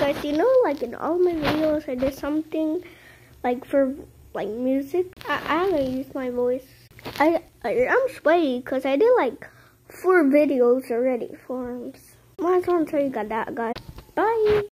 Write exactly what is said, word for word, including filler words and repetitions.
guys, you know, like in all my videos, I did something like for like music. I, I haven't used my voice. I, I I'm sweaty because I did like four videos already. Forms. Might as well tell you got that, guys. Bye.